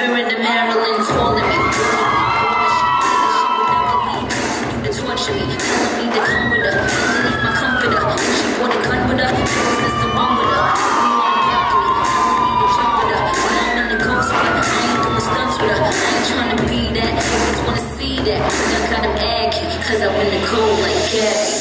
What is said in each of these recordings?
spirit of Maryland calling me. She would never leave, continue to torture me, telling me to come with her, underneath my comforter. When she brought a gun with her, there was something wrong with her. You on balcony, telling me to jump with her. When I'm in the ghost, but I ain't doing stunts with her. I ain't trying to be that, I just wanna see that. But I got him aggy, cause I win the gold like Gabby.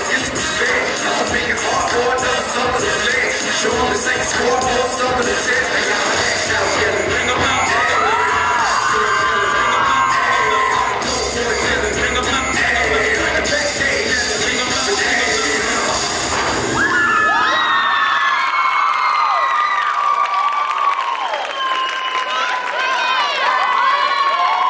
Show them the same score, more stuff in the test.